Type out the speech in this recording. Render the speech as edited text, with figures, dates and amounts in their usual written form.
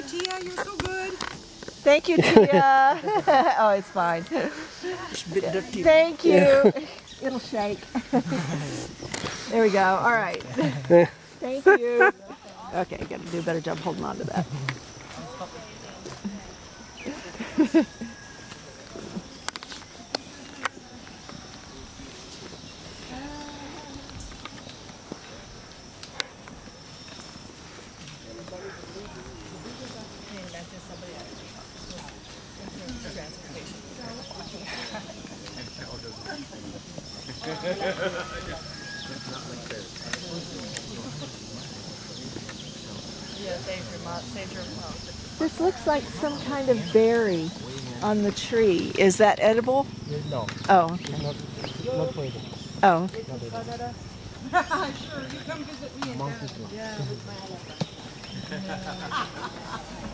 Tia, you're so good. Thank you, Tia. Oh, it's fine. It's a bit dirty. Thank you. It'll shake. There we go. All right. Thank you. Okay, gotta do a better job holding on to that. This looks like some kind of berry on the tree. Is that edible? No. Oh, okay. Not for it. Oh. Sure, you come visit me in Canada. Yeah, with my